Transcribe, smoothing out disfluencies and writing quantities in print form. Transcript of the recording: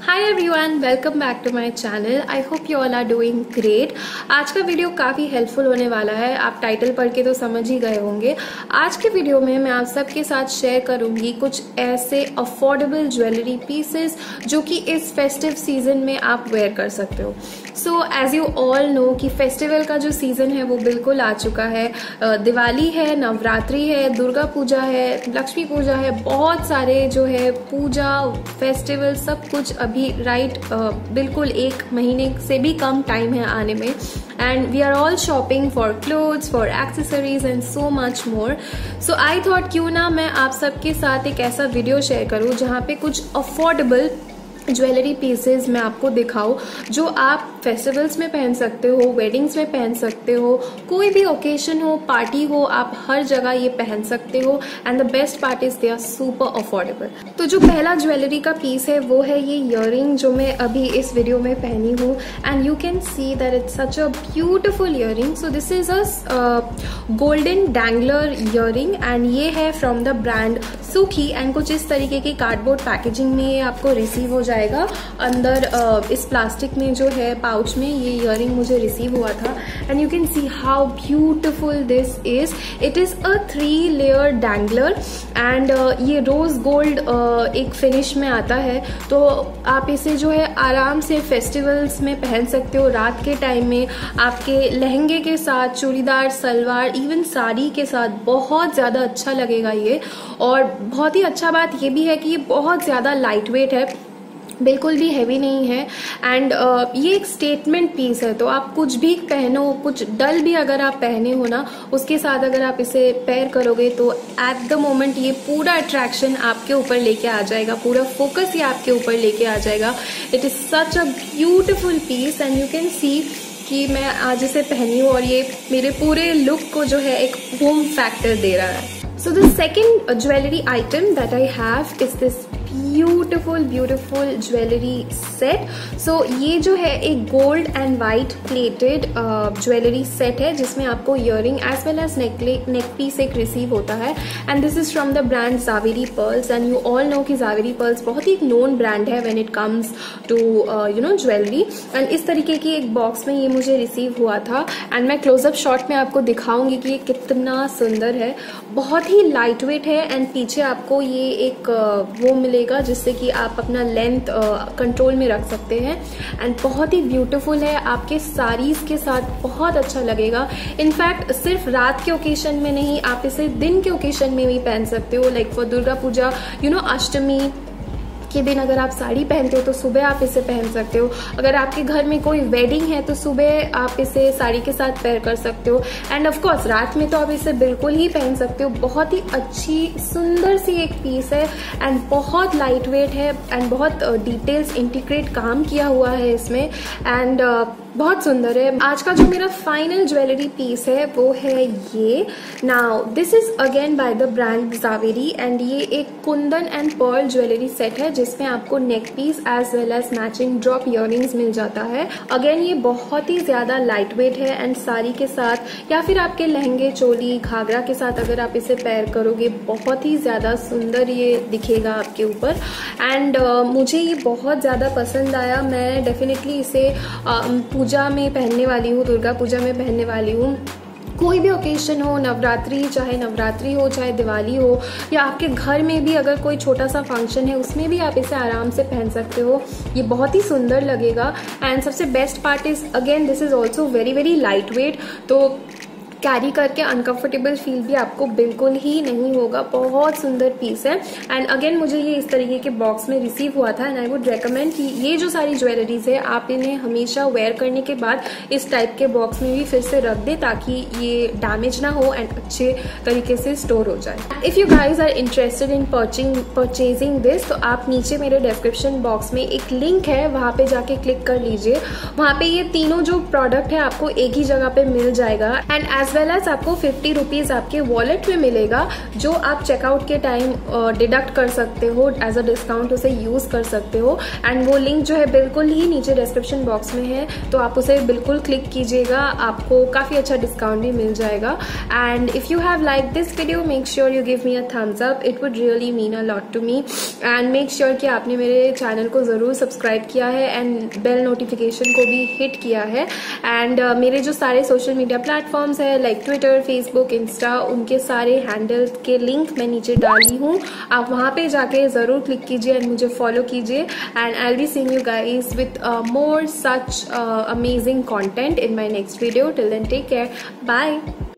Hi everyone, welcome back to my channel. I hope you all are doing great. आज का video काफ़ी helpful होने वाला है। आप टाइटल पढ़ के तो समझ ही गए होंगे। आज के वीडियो में मैं आप सबके साथ शेयर करूंगी कुछ ऐसे अफोर्डेबल ज्वेलरी पीसेस जो कि इस फेस्टिव सीजन में आप वेयर कर सकते हो। So as you all know कि फेस्टिवल का जो सीजन है वो बिल्कुल आ चुका है। दिवाली है, नवरात्रि है, दुर्गा पूजा है, लक्ष्मी पूजा है, बहुत सारे जो है पूजा फेस्टिवल सब कुछ अभी बिल्कुल एक महीने से भी कम टाइम है आने में। And we are all shopping for clothes, for accessories and so much more. So I thought क्यों ना मैं आप सबके साथ एक ऐसा वीडियो शेयर करूं जहां पे कुछ अफोर्डेबल ज्वेलरी पीसेस मैं आपको दिखाऊं जो आप फेस्टिवल्स में पहन सकते हो, वेडिंग्स में पहन सकते हो, कोई भी ओकेशन हो, पार्टी हो, आप हर जगह ये पहन सकते हो। And the best part is they are super affordable. तो जो पहला ज्वेलरी का पीस है वो है ये इयररिंग जो मैं अभी इस वीडियो में पहनी हूँ। And you can see that it's such a beautiful earring. So this is a golden dangler earring and ये है from the brand Sukhi. And कुछ इस तरीके की कार्डबोर्ड पैकेजिंग में ये आपको रिसीव हो जाएगा। अंदर इस प्लास्टिक में जो है पाउच में ये इयररिंग मुझे रिसीव हुआ था। And you can see how beautiful this is. It is a 3 layer dangler and ये रोज गोल्ड एक फिनिश में आता है। तो आप इसे जो है आराम से फेस्टिवल्स में पहन सकते हो। रात के टाइम में आपके लहंगे के साथ, चूड़ीदार, सलवार, इवन साड़ी के साथ बहुत ज्यादा अच्छा लगेगा ये। और बहुत ही अच्छा बात ये भी है कि ये बहुत ज्यादा लाइट वेट है, बिल्कुल भी हैवी नहीं है। एंड ये एक स्टेटमेंट पीस है। तो आप कुछ भी पहनो, कुछ डल भी अगर आप पहने हो ना, उसके साथ अगर आप इसे पेयर करोगे तो एट द मोमेंट ये पूरा अट्रैक्शन आपके ऊपर लेके आ जाएगा, पूरा फोकस ये आपके ऊपर लेके आ जाएगा। It is such a beautiful piece and you can see कि मैं आज इसे पहनी हूँ और ये मेरे पूरे लुक को जो है एक होम फैक्टर दे रहा है। So the second jewelry item that I have is this beautiful jewelry set. So ये जो है एक gold and white plated jewelry set है जिसमें आपको earring as well as neck piece एक receive होता है। And this is from the brand Zaveri Pearls and you all know कि Zaveri Pearls बहुत ही एक known brand है when it comes to jewelry। And इस तरीके की एक बॉक्स में ये मुझे रिसीव हुआ था। एंड मैं क्लोजअप शॉट में आपको दिखाऊंगी कि ये कितना सुंदर है। बहुत ही लाइट वेट है एंड पीछे आपको ये एक वो मिलेगा जिससे कि आप अपना लेंथ कंट्रोल में रख सकते हैं। एंड बहुत ही ब्यूटीफुल है, आपके साड़ीज के साथ बहुत अच्छा लगेगा। इनफैक्ट सिर्फ रात के ओकेशन में नहीं, आप इसे दिन के ओकेशन में भी पहन सकते हो। लाइक फॉर दुर्गा पूजा, अष्टमी के दिन अगर आप साड़ी पहनते हो तो सुबह आप इसे पहन सकते हो। अगर आपके घर में कोई वेडिंग है तो सुबह आप इसे साड़ी के साथ पेयर कर सकते हो। एंड ऑफ कोर्स रात में तो आप इसे बिल्कुल ही पहन सकते हो। बहुत ही अच्छी सुंदर सी एक पीस है एंड बहुत लाइट वेट है एंड बहुत डिटेल्स इंटीग्रेट काम किया हुआ है इसमें। एंड बहुत सुंदर है। आज का जो मेरा फाइनल ज्वेलरी पीस है वो है ये। Now this is again by the brand Zaveri and ये एक kundan and pearl jewellery set है जिसमें आपको neck piece as well as matching drop earrings मिल जाता है। अगेन ये बहुत ही ज्यादा लाइट वेट है एंड साड़ी के साथ या फिर आपके लहंगे, चोली, घाघरा के साथ अगर आप इसे पेयर करोगे बहुत ही ज्यादा सुंदर ये दिखेगा आपके ऊपर। एंड मुझे ये बहुत ज्यादा पसंद आया। मैं डेफिनेटली इसे पूजा में पहनने वाली हूँ, दुर्गा पूजा में पहनने वाली हूँ। कोई भी ओकेशन हो, चाहे नवरात्रि हो, चाहे दिवाली हो, या आपके घर में भी अगर कोई छोटा सा फंक्शन है उसमें भी आप इसे आराम से पहन सकते हो। ये बहुत ही सुंदर लगेगा। एंड सबसे best part is again this is also very light weight. तो कैरी करके अनकंफर्टेबल फील भी आपको बिल्कुल ही नहीं होगा। बहुत सुंदर पीस है। एंड अगेन मुझे ये इस तरीके के बॉक्स में रिसीव हुआ था एंड आई वुड रेकमेंड कि ये जो सारी ज्वेलरीज है आप इन्हें हमेशा वेयर करने के बाद इस टाइप के बॉक्स में भी फिर से रख दे ताकि ये डैमेज ना हो एंड अच्छे तरीके से स्टोर हो जाए। If you guys are interested in purchasing this तो आप नीचे मेरे डिस्क्रिप्शन बॉक्स में एक लिंक है, वहां पे जाके क्लिक कर लीजिए। वहां पे ये तीनों जो प्रोडक्ट है आपको एक ही जगह पे मिल जाएगा। एंड एज वेल एज आपको 50 रुपीज़ आपके वॉलेट में मिलेगा, जो आप चेकआउट के टाइम डिडक्ट कर सकते हो एज अ डिस्काउंट, उसे यूज़ कर सकते हो। एंड वो लिंक जो है बिल्कुल ही नीचे डिस्क्रिप्शन बॉक्स में है, तो आप उसे बिल्कुल क्लिक कीजिएगा, आपको काफ़ी अच्छा डिस्काउंट भी मिल जाएगा। And if you have like this video, make sure you give me a thumbs up, it would really mean a lot to me. And make sure कि आपने मेरे चैनल को ज़रूर सब्सक्राइब किया है एंड बेल नोटिफिकेशन को भी hit किया है। एंड मेरे जो सारे सोशल मीडिया प्लेटफॉर्म्स है लाइक ट्विटर, फेसबुक, इंस्टा, उनके सारे हैंडल्स के लिंक मैं नीचे डाली हूँ, आप वहाँ पे जाके ज़रूर क्लिक कीजिए एंड मुझे फॉलो कीजिए। And I will be seeing you guys with more such amazing content in my next video. Till then, take care. Bye.